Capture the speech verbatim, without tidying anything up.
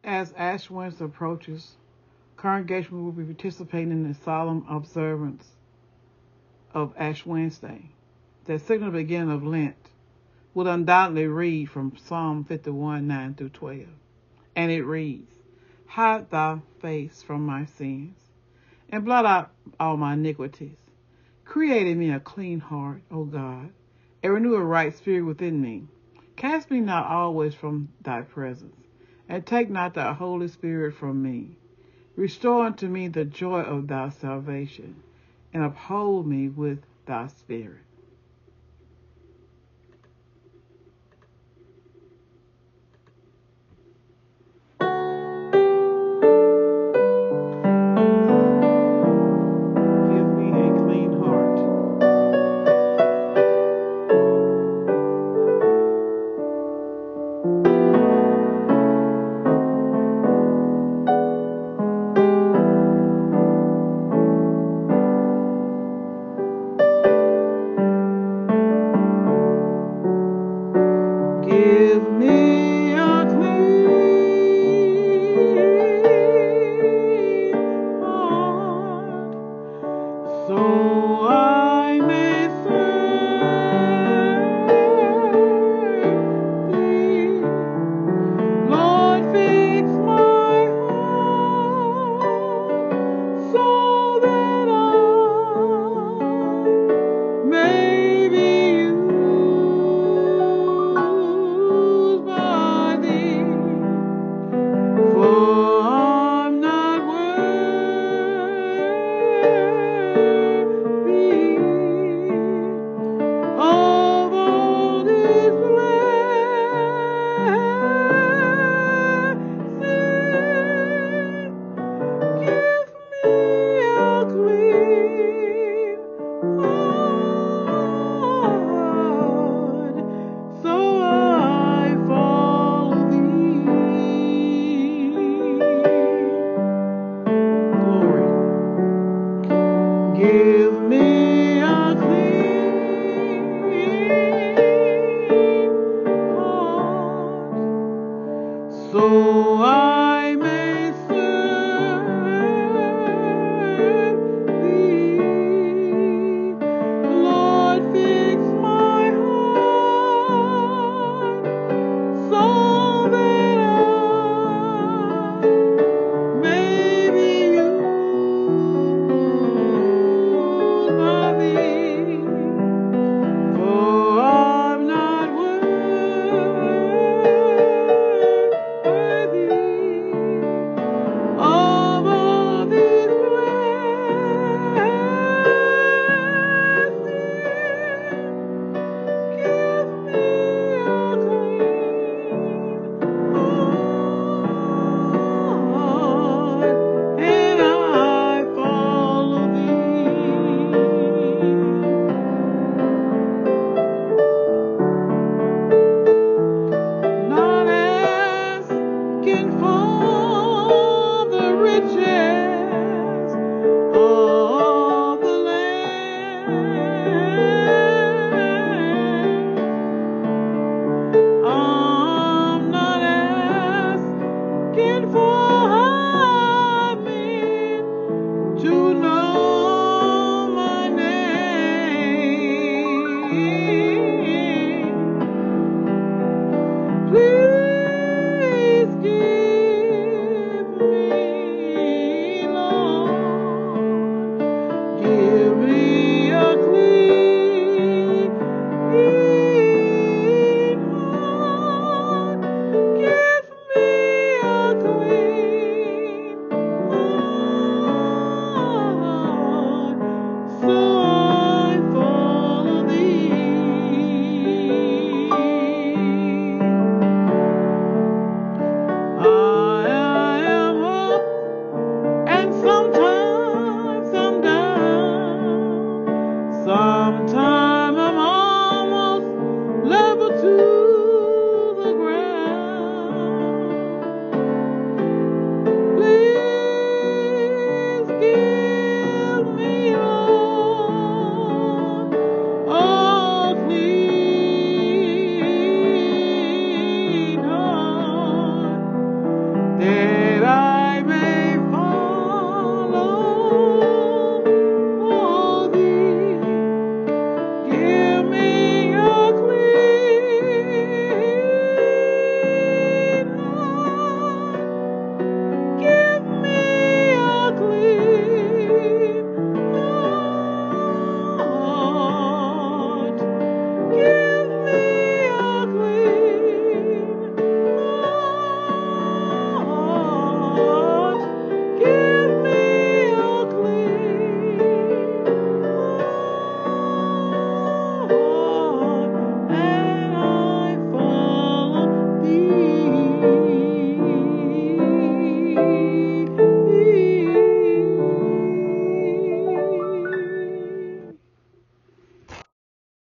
As Ash Wednesday approaches, congregation will be participating in the solemn observance of Ash Wednesday. The signal beginning of Lent will undoubtedly read from Psalm fifty-one, nine through twelve. And it reads, Hide thy face from my sins, and blot out all my iniquities. Create in me a clean heart, O God, and renew a right spirit within me. Cast me not always from thy presence, and take not thy Holy Spirit from me. Restore unto me the joy of thy salvation, and uphold me with thy spirit. Give me a clean heart, so